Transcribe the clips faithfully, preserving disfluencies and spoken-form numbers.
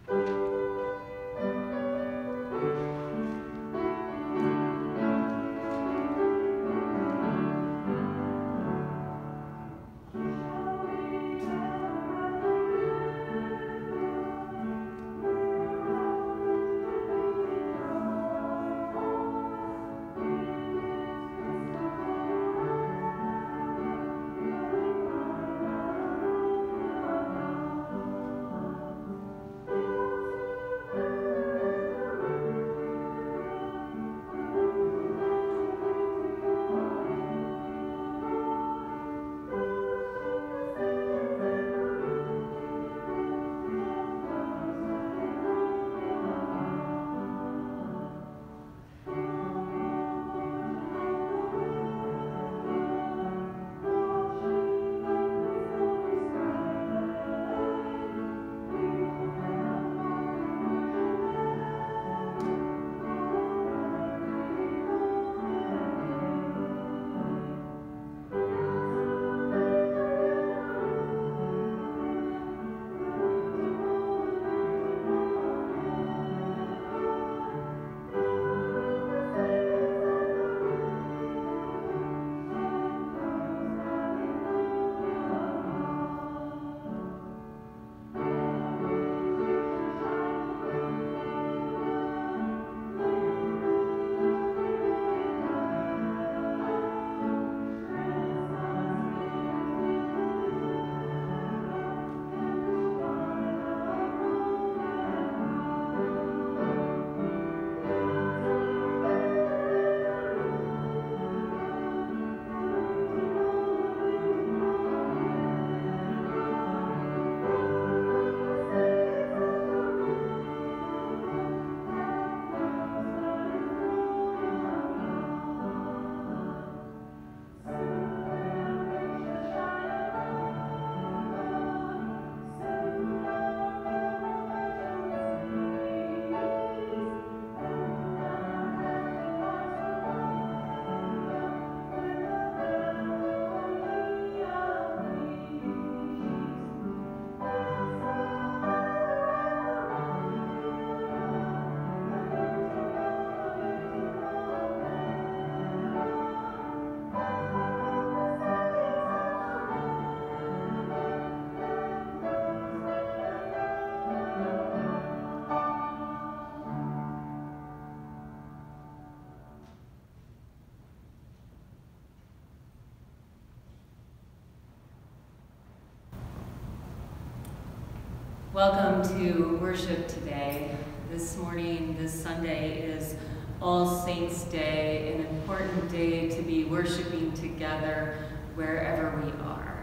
Welcome to worship today. This morning, this Sunday, is All Saints' Day, an important day to be worshiping together wherever we are.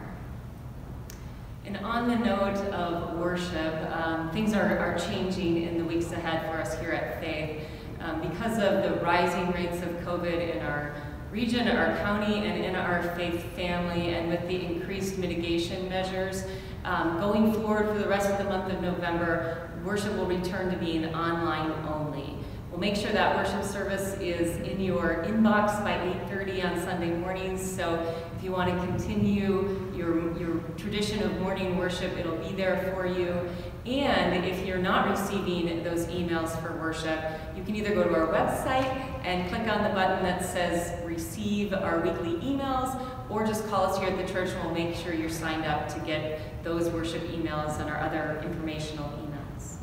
And on the note of worship, um, things are, are changing in the weeks ahead for us here at Faith. Um, because of the rising rates of COVID in our region, our county, and in our faith family, and with the increased mitigation measures, Um, going forward for the rest of the month of November, worship will return to being online only. We'll make sure that worship service is in your inbox by eight thirty on Sunday mornings, so if you want to continue your, your tradition of morning worship, it'll be there for you. And if you're not receiving those emails for worship, you can either go to our website and click on the button that says receive our weekly emails, or just call us here at the church and we'll make sure you're signed up to get those worship emails and our other informational emails.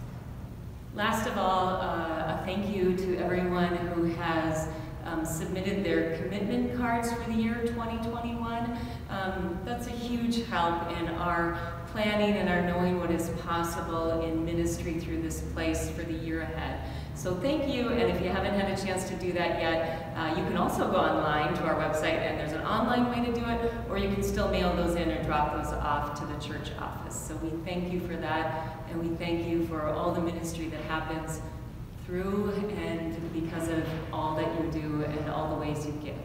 Last of all, uh, a thank you to everyone who has um, submitted their commitment cards for the year twenty twenty-one. Um, that's a huge help in our planning and our knowing what is possible in ministry through this place for the year ahead. So thank you, and if you haven't had a chance to do that yet, uh, you can also go online to our website, and there's an online way to do it, or you can still mail those in or drop those off to the church office. So we thank you for that, and we thank you for all the ministry that happens through and because of all that you do and all the ways you give.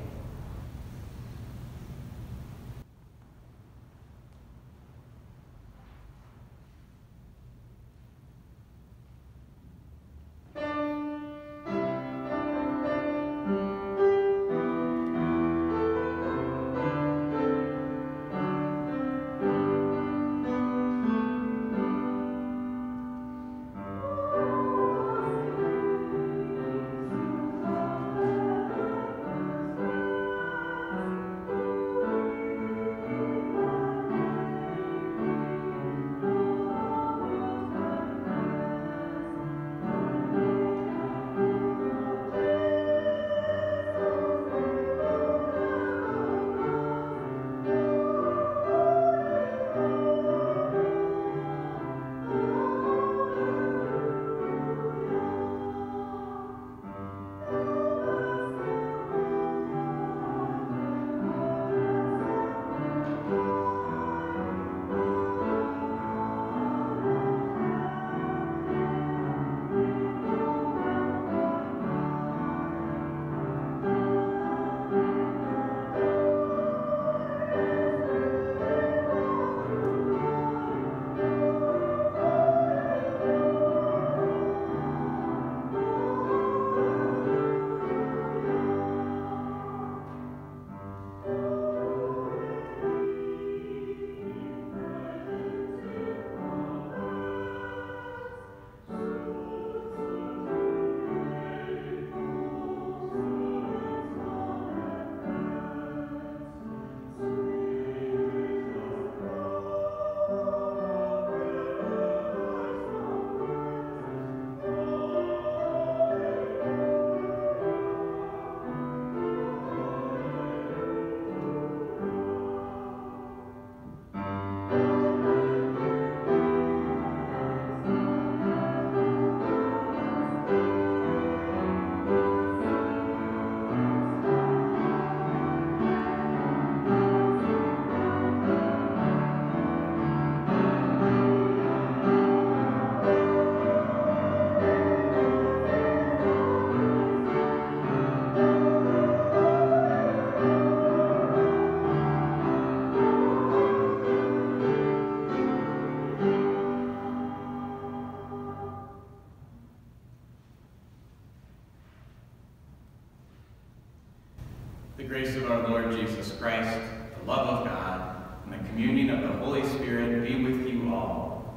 The grace of our Lord Jesus Christ, the love of God, and the communion of the Holy Spirit be with you all.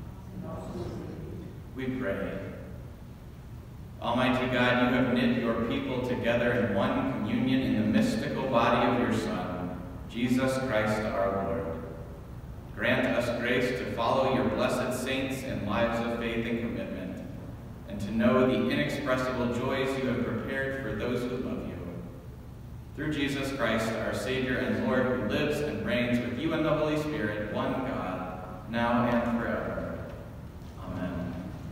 We pray. Almighty God, you have knit your people together in one communion in the mystical body of your Son, Jesus Christ our Lord. Grant us grace to follow your blessed saints in lives of faith and commitment, and to know the inexpressible joys you have prepared for those who love you. Through Jesus Christ, our Savior and Lord, who lives and reigns with you and the Holy Spirit, one God, now and forever. Amen.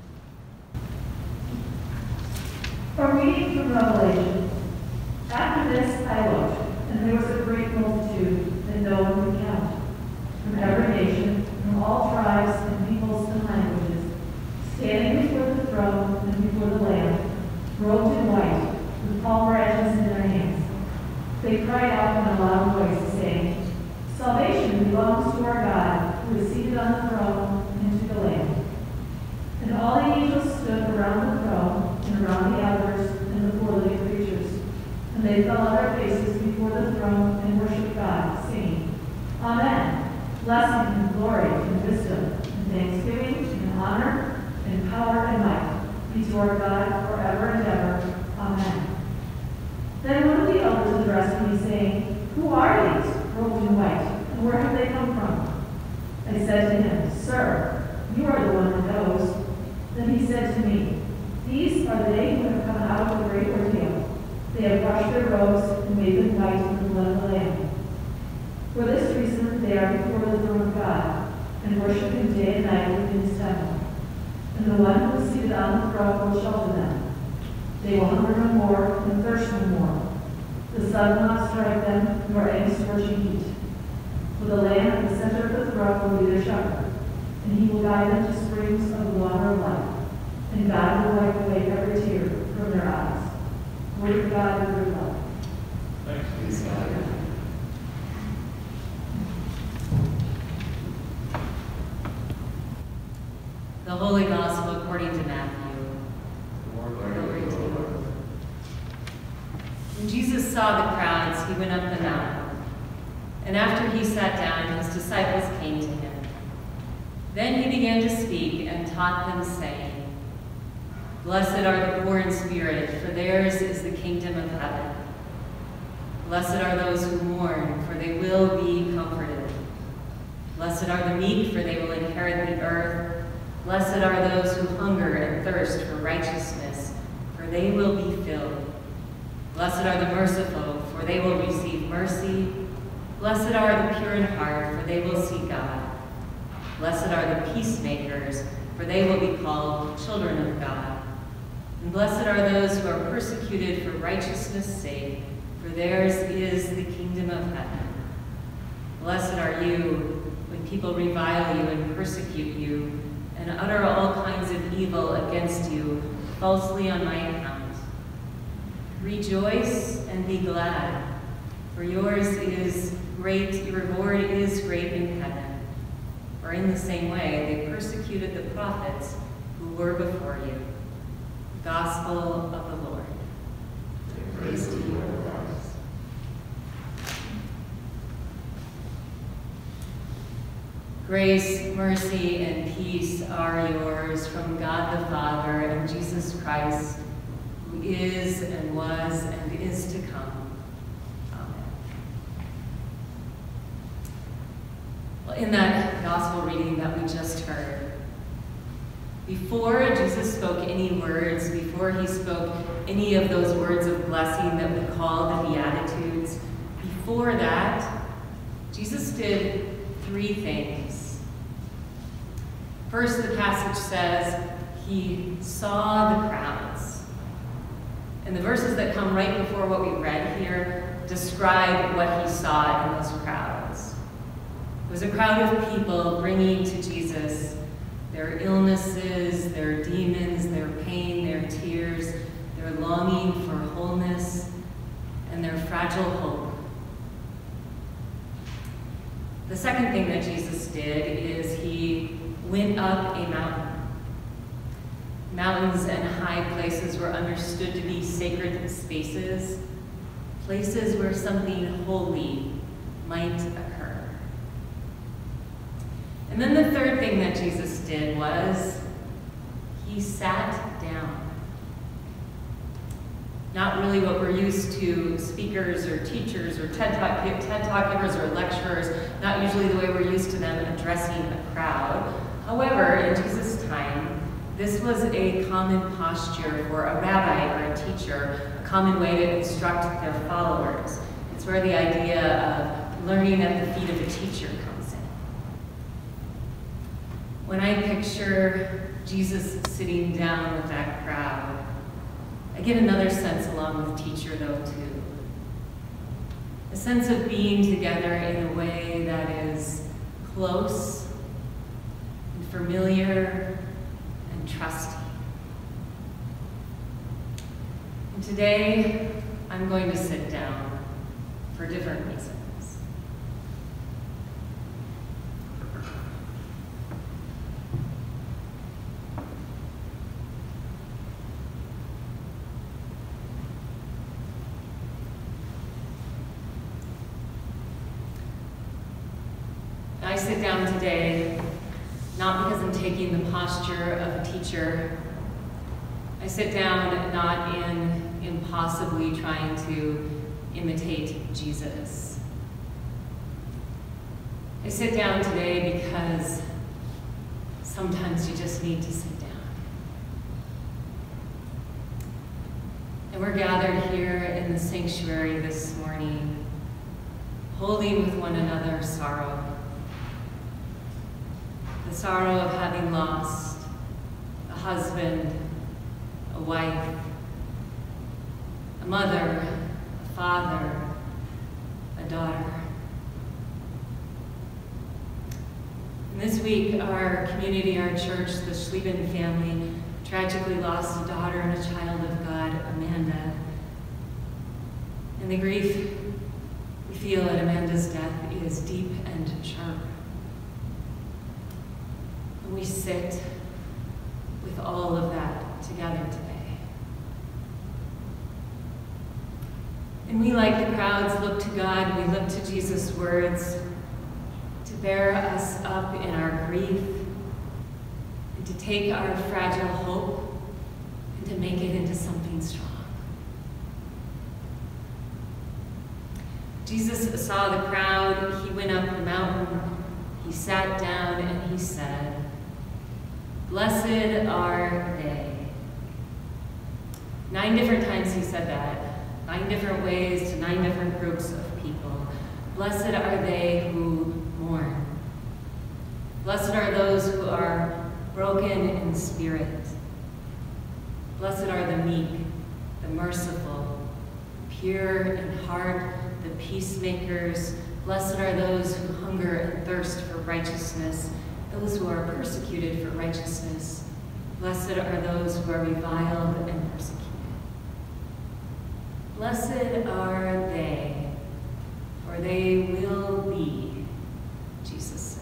A reading from Revelation. After this I looked, and there was a great multitude that no one could count, from every nation, from all tribes and peoples and languages, standing before the throne and before the Lamb, robed in white, with palm branches in their hands. They cried out in a loud voice, saying, Salvation belongs to our God, who is seated on the throne, and to the Lamb. And all the angels stood around the throne, and around the elders, and the four living creatures. And they fell on their faces before the throne, and worshipped God, saying, Amen. Blessing and glory and wisdom and thanksgiving and honor and power and might be to our God forever and ever. Amen. Then one of the elders addressed me, saying, Who are these, robed in white, and where have they come from? I said to him, Sir, you are the one who knows. Then he said to me, These are they who have come out of the great ordeal. They have washed their robes and made them white in the blood of the Lamb. For this reason they are before the throne of God, and worship him day and night within his temple. And the one who is seated on the throne will shelter them. They will hunger no more and thirst no more. The sun will not strike them, nor any scorching heat. For the Lamb at the center of the throne will be their shepherd, and he will guide them to springs of the water of life, and God will wipe away every tear from their eyes. Word of God and word of love. Thanks be to God. The Holy Gospel according to Matthew. Glory to you, Lord. When Jesus saw the crowds, he went up the mountain. And after he sat down, his disciples came to him. Then he began to speak and taught them, saying, Blessed are the poor in spirit, for theirs is the kingdom of heaven. Blessed are those who mourn, for they will be comforted. Blessed are the meek, for they will inherit the earth. Blessed are those who hunger and thirst for righteousness, for they will be filled. Blessed are the merciful, for they will receive mercy. Blessed are the pure in heart, for they will see God. Blessed are the peacemakers, for they will be called children of God. And blessed are those who are persecuted for righteousness' sake, for theirs is the kingdom of heaven. Blessed are you when people revile you and persecute you, and utter all kinds of evil against you, falsely on my account. Rejoice and be glad, for yours is great, your reward is great in heaven. For in the same way they persecuted the prophets who were before you. Gospel of the Lord. Praise to you, Lord. Grace, mercy, and peace are yours from God the Father and Jesus Christ, who is and was and is to come. Amen. Well, in that gospel reading that we just heard, before Jesus spoke any words, before he spoke any of those words of blessing that we call the Beatitudes, before that, Jesus did three things. First, the passage says he saw the crowds. And the verses that come right before what we read here describe what he saw in those crowds. It was a crowd of people bringing to Jesus their illnesses, their demons, their pain, their tears, their longing for wholeness, and their fragile hope. The second thing that Jesus did is he went up a mountain. Mountains and high places were understood to be sacred spaces. places where something holy might occur. And then the third thing that Jesus did was he sat down. Not really what we're used to, speakers or teachers or TED Talk, TED Talk givers or lecturers, not usually the way we're used to them addressing a crowd. However, in Jesus' time, this was a common posture for a rabbi or a teacher, a common way to instruct their followers. It's where the idea of learning at the feet of a teacher comes in. When I picture Jesus sitting down with that crowd, I get another sense along with teacher though too. A sense of being together in a way that is close and familiar and trusting. And today, I'm going to sit down for different reasons. I sit down today not because I'm taking the posture of a teacher. I sit down not in impossibly trying to imitate Jesus. I sit down today because sometimes you just need to sit down. And we're gathered here in the sanctuary this morning, holding with one another sorrow. The sorrow of having lost a husband, a wife, a mother, a father, a daughter. And this week, our community, our church, the Schlieben family, tragically lost a daughter and a child of God, Amanda. And the grief we feel at Amanda's death is deep and sharp. And we sit with all of that together today. And we, like the crowds, look to God, we look to Jesus' words to bear us up in our grief and to take our fragile hope and to make it into something strong. Jesus saw the crowd, he went up the mountain, he sat down and he said, "Blessed are they." Nine different times he said that, nine different ways to nine different groups of people. Blessed are they who mourn. Blessed are those who are broken in spirit. Blessed are the meek, the merciful, pure in heart, the peacemakers. Blessed are those who hunger and thirst for righteousness, those who are persecuted for righteousness. Blessed are those who are reviled and persecuted. Blessed are they, for they will be, Jesus said.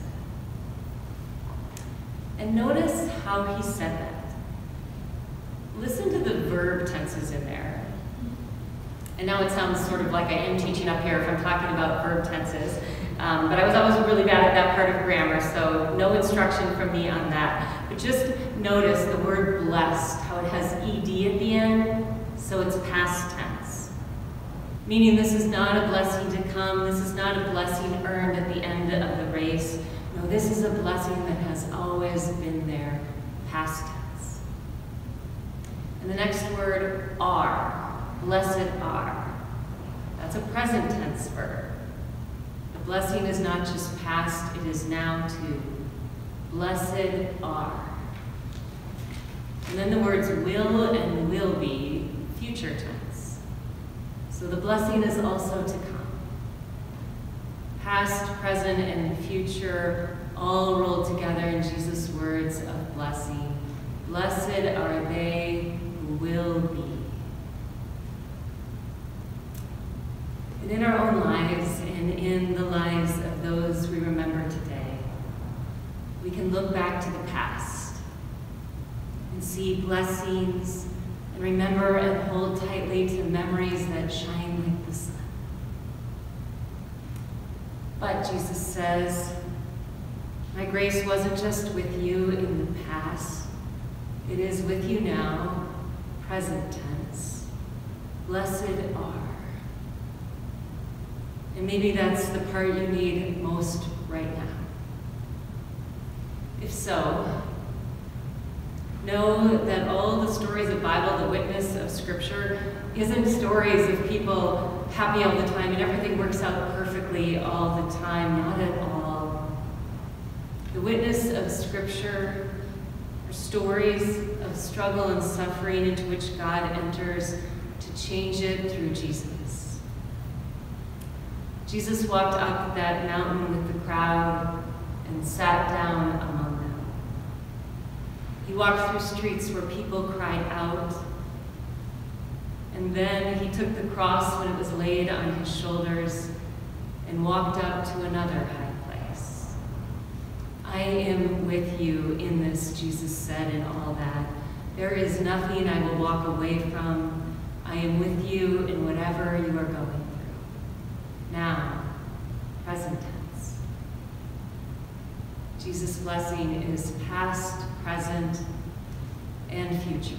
And notice how he said that. Listen to the verb tenses in there. And now it sounds sort of like I am teaching up here if I'm talking about verb tenses. Um, but I was always really bad at that part of grammar, so no instruction from me on that. But just notice the word blessed, how it has ed at the end, so it's past tense. Meaning this is not a blessing to come, this is not a blessing earned at the end of the race. No, this is a blessing that has always been there, past tense. And the next word, are, blessed are. That's a present tense verb. The blessing is not just past, it is now too. Blessed are. And then the words will and will be, future tense. So the blessing is also to come. Past, present, and future all rolled together in Jesus' words of blessing. Blessed are they who will be. And in our own lives and in the lives of those we remember today, we can look back to the past and see blessings and remember and hold tightly to memories that shine like the the Son. But Jesus says, my grace wasn't just with you in the past, it is with you now, present tense. Blessed are. And maybe that's the part you need most right now. If so, know that all the stories of the Bible, the witness of Scripture, isn't stories of people happy all the time and everything works out perfectly all the time. Not at all. The witness of Scripture are stories of struggle and suffering into which God enters to change it through Jesus. Jesus walked up that mountain with the crowd and sat down among them. He walked through streets where people cried out. And then he took the cross when it was laid on his shoulders and walked up to another high place. I am with you in this, Jesus said, in all that. There is nothing I will walk away from. I am with you in whatever you are going through. Now, present tense. Jesus' blessing is past, present, and future.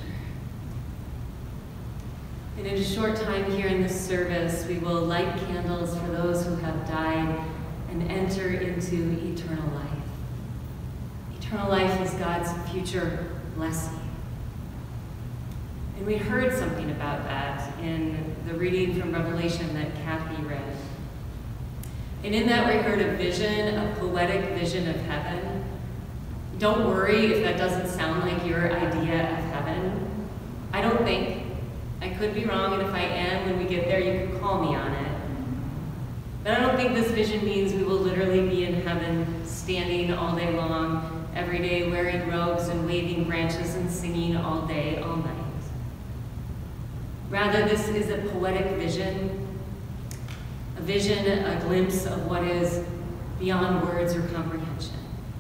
And in a short time here in this service, we will light candles for those who have died and enter into eternal life. Eternal life is God's future blessing. And we heard something about that in the reading from Revelation that Kathy read. And in that we heard a vision, a poetic vision of heaven. Don't worry if that doesn't sound like your idea of heaven. I don't think. I could be wrong, and if I am, when we get there, you can call me on it. But I don't think this vision means we will literally be in heaven, standing all day long, every day wearing robes and waving branches and singing all day, all night. Rather, this is a poetic vision, a vision, a glimpse of what is beyond words or comprehension.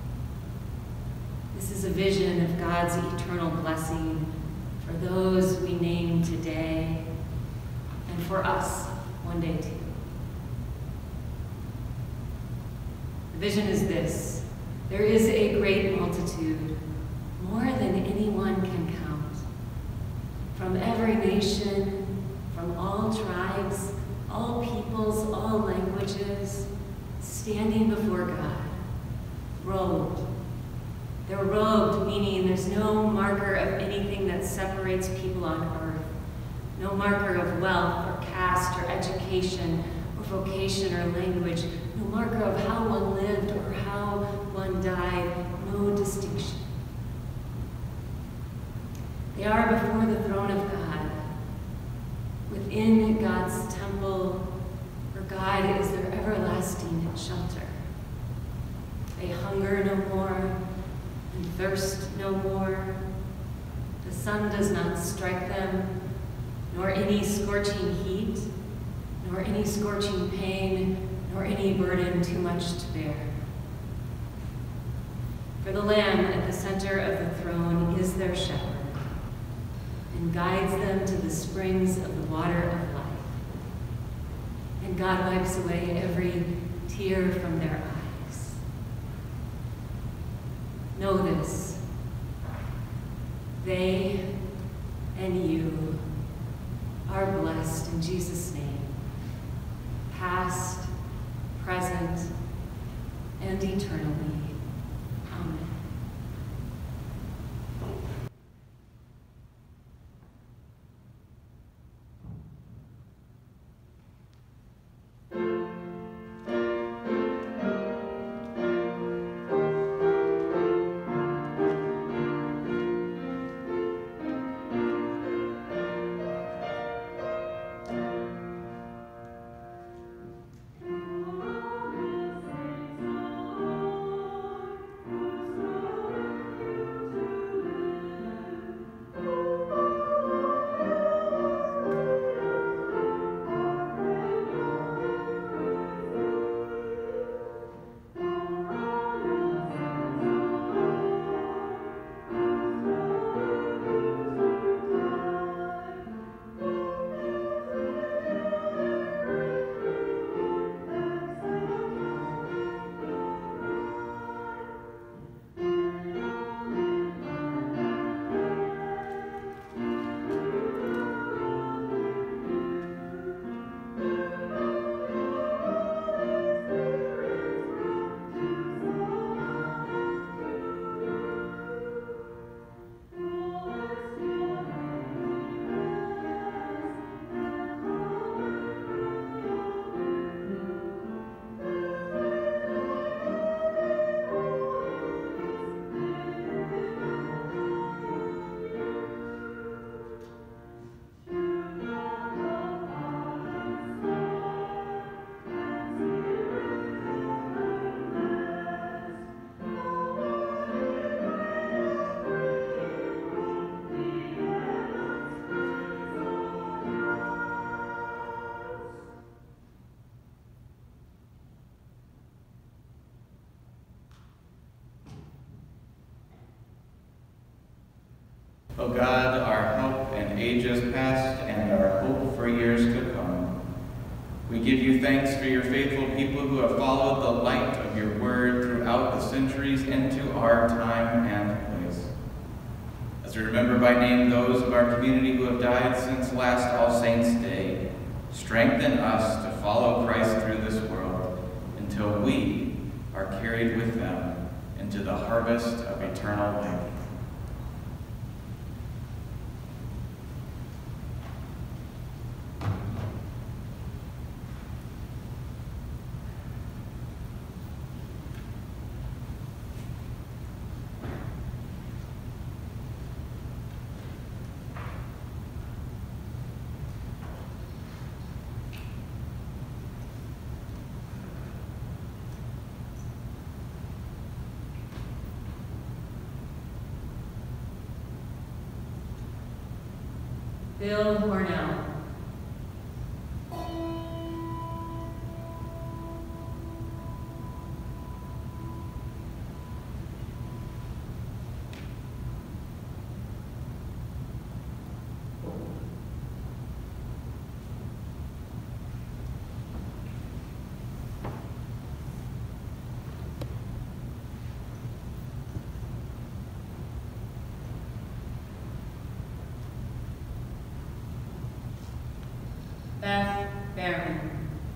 This is a vision of God's eternal blessing for those we name today, and for us one day too. The vision is this: there is a great multitude, more than anyone can count, from every nation, from all tribes, all peoples, all languages, standing before God, robed. They're robed, meaning there's no marker of anything that separates people on earth. No marker of wealth or caste or education or vocation or language. No marker of how one lived or how one died. No distinction. They are before the throne of God, within God's temple, where God is their everlasting shelter. They hunger no more, and thirst no more. The sun does not strike them, nor any scorching heat, nor any scorching pain, nor any burden too much to bear. For the Lamb at the center of the throne is their shepherd, and guides them to the springs of the water of life. And God wipes away every tear from their eyes. Know this: they and you are blessed in Jesus' name, past, present, and eternally. Amen. Oh, O God, our hope in ages past and our hope for years to come, we give you thanks for your faithful people who have followed the light of your word throughout the centuries into our time and place. As we remember by name those of our community who have died since last All Saints' Day, strengthen us to follow Christ through this world until we are carried with them into the harvest of eternal life. Bill Hornell. Beth Behrman.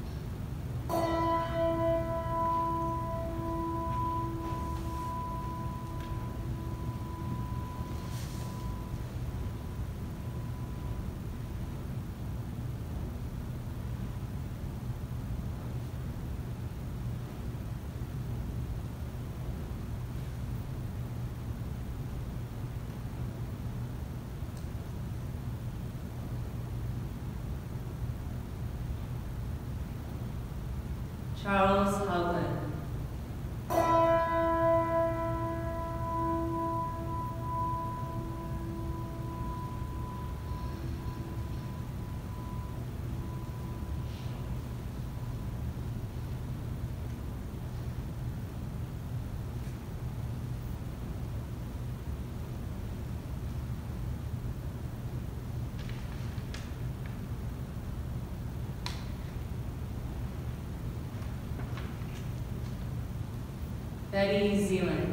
Charles Hugland. Betty Zealand.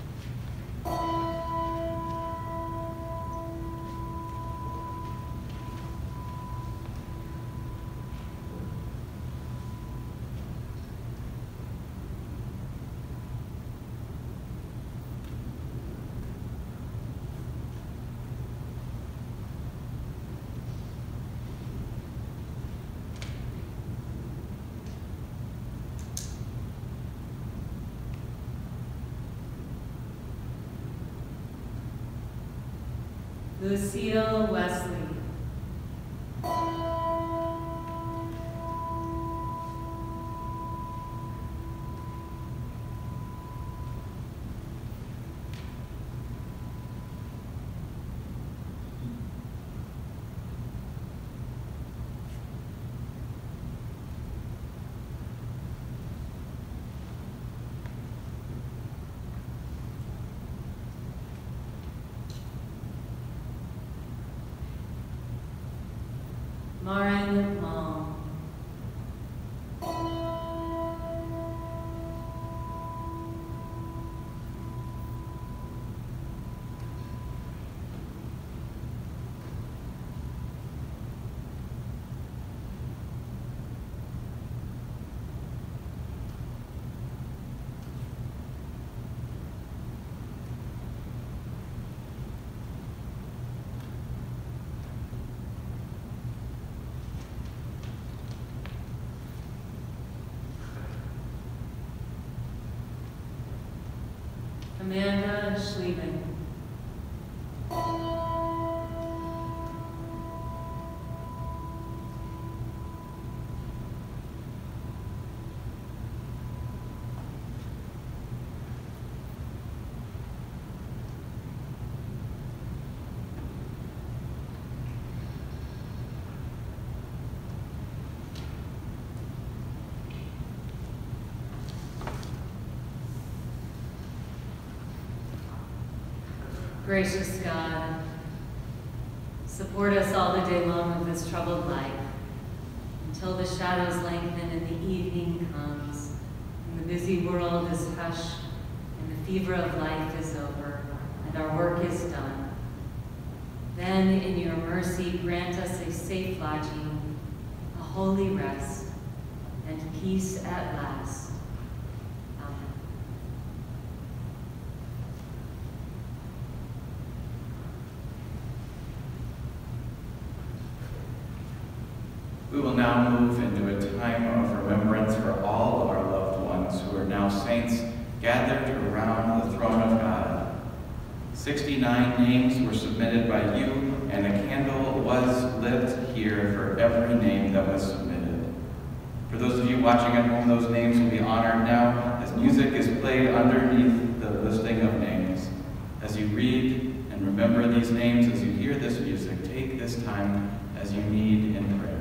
Lucille Wesley. Marin Malm. Amanda Schliemann. Gracious God, Support us all the day long of this troubled life, until the shadows lengthen and the evening comes, and the busy world is hushed, and the fever of life is over, and our work is done. Then, in your mercy, grant us a safe lodging, a holy rest, and peace at last. Amen. We will now move into a time of remembrance for all of our loved ones who are now saints gathered around the throne of God. sixty-nine names were submitted by you, and a candle was lit here for every name that was submitted. For those of you watching at home, those names will be honored now as music is played underneath the listing of names. As you read and remember these names, as you hear this music, take this time as you need in prayer.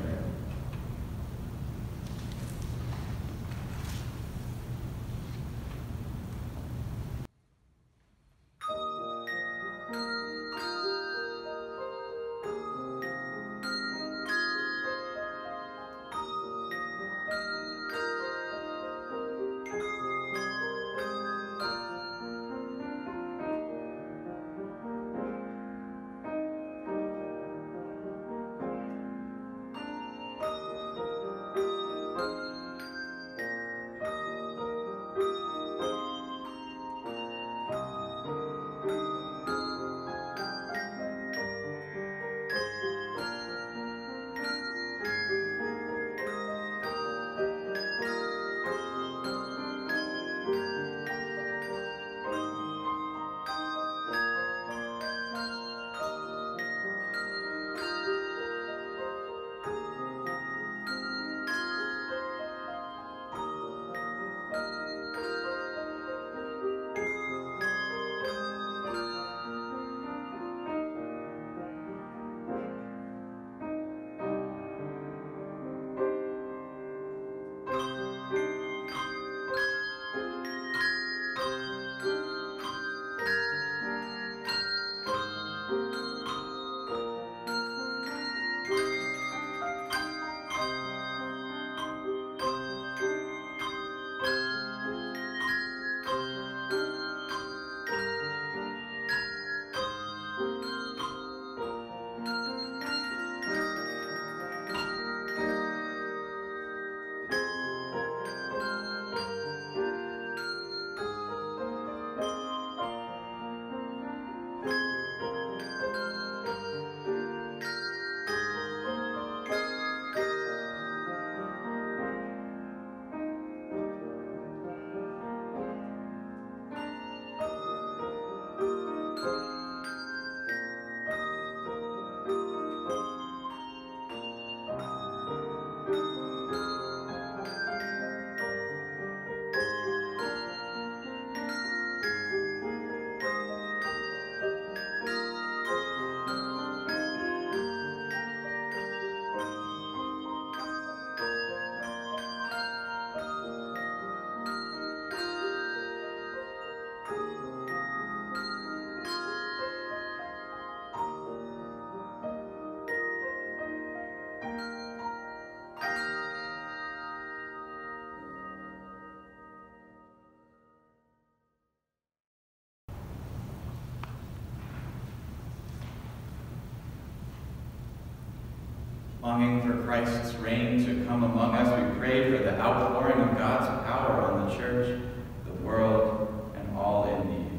Longing for Christ's reign to come among us, we pray for the outpouring of God's power on the church, the world, and all in need.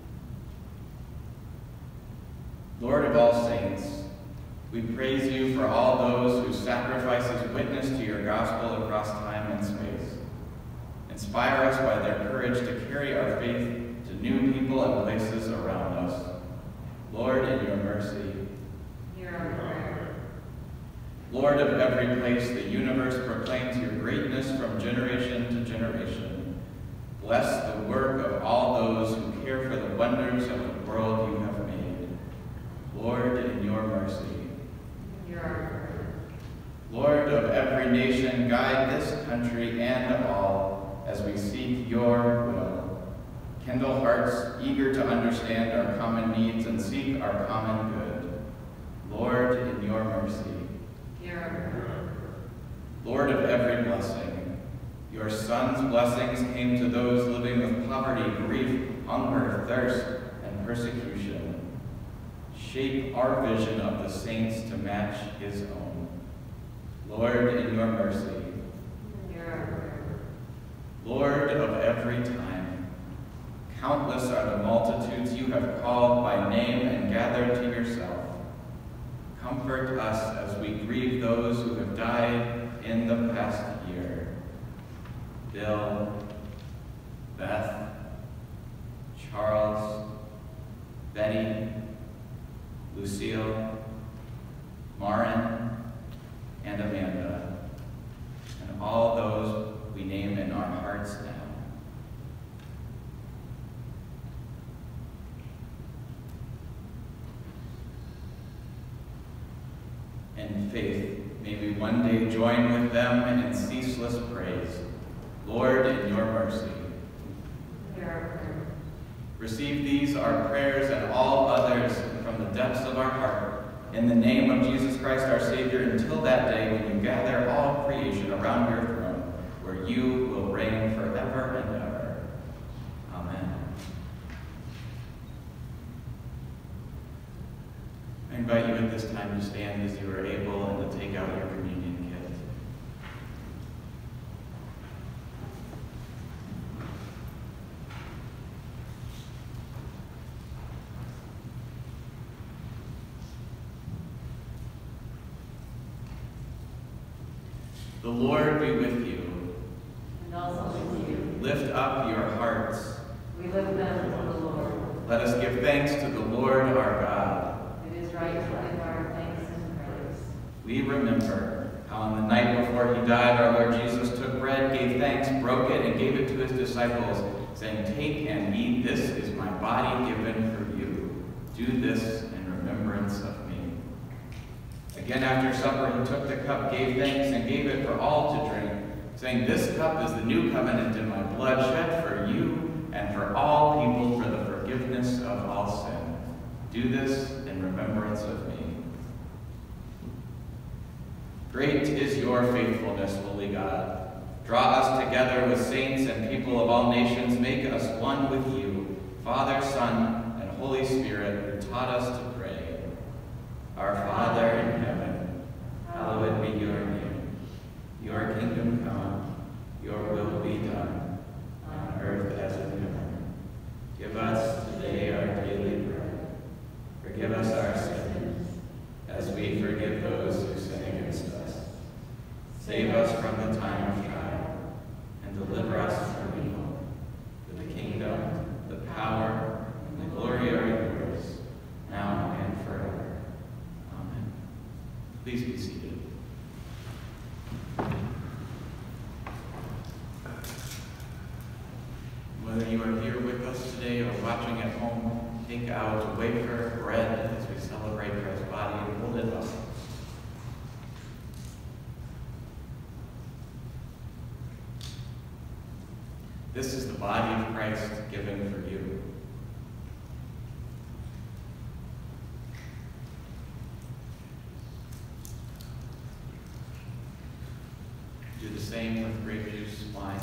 Lord of all saints, we praise you for all those whose sacrifices witness to your gospel across time and space. Inspire us by their courage to carry our faith to new people and places around us. Lord, in your mercy, hear our prayer. Lord of every place, the universe proclaims your greatness from generation to generation. Bless the work of all those who care for the wonders of the world you have made. Lord, in your mercy. Hear our prayer. Lord of every nation, guide this country and all as we seek your will. Kindle hearts eager to understand our common needs and seek our common good. Lord, in your mercy. Hear our prayer. Lord of every blessing, your Son's blessings came to those living with poverty, grief, hunger, thirst, and persecution. Shape our vision of the saints to match his own. Lord, in your mercy. Hear our prayer. Lord of every time, countless are the multitudes you have called by name and gathered to yourself. Comfort us as we grieve those who have died in the past year. Bill, Beth, Charles, Betty, Lucille, Marin, and Amanda, and all those we name in our hearts now. In faith, may we one day join with them in ceaseless praise. Lord, in your mercy. Hear our prayer. Receive these, our prayers, and all others from the depths of our heart, in the name of Jesus Christ, our Savior, until that day when you gather all creation around your throne, where you will reign forever and ever. Amen. I invite you at this time to stand as you are able and to take out your communion kit. The Lord be with you. And also with you. Lift up your hearts. We lift them to the Lord. Let us give thanks to the Lord our God. It is right to give our thanks and praise. We remember how on the night before he died, our Lord Jesus took bread, gave thanks, broke it, and gave it to his disciples, saying, "Take and eat, this is my body given for you. Do this in remembrance of me." Again after supper he took the cup, gave thanks, and gave it for all to drink, saying, "This cup is the new covenant in my blood, shed for you and for all people for the forgiveness of all sin. Do this in remembrance of me." Great is your faithfulness, holy God. Draw us together with saints and people of all nations. Make us one with you, Father, Son, and Holy Spirit, who taught us to pray. Our Father in heaven, hallowed be your name. Your kingdom come, your will be done, on earth as in heaven. Give us today our daily bread. Forgive us our sins, as we forgive those who sin against us. Save us from the time of trial, and deliver us from evil. For the kingdom, the power, and the glory are yours, now and forever. Amen. Please be seated. Whether you are here with us today or watching at home, take out a wafer, bread, as we celebrate Christ's body, and hold it up. This is the body of Christ given for you. Do the same with grape juice, wine.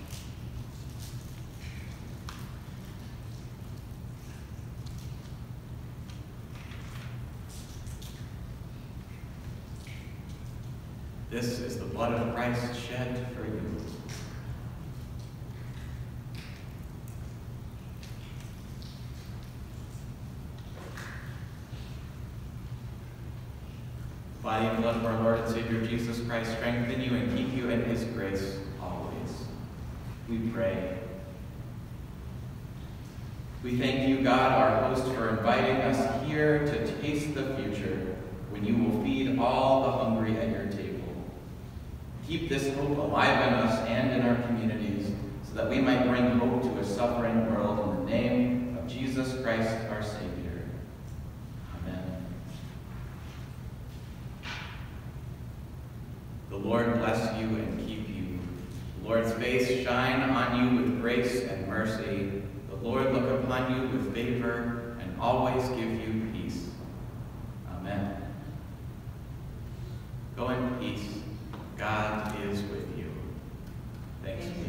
This is the blood of Christ shed for you. Body and blood of our Lord and Savior Jesus Christ strengthen you and keep you in his grace always. We pray. We thank you, God, our host, for inviting us here to taste the future when you will feed all the hungry at your table. Keep this hope alive in us and in our communities so that we might bring hope to a suffering world in the name of Jesus Christ, our Savior. The Lord bless you and keep you. The Lord's face shine on you with grace and mercy. The Lord look upon you with favor and always give you peace. Amen. Thanks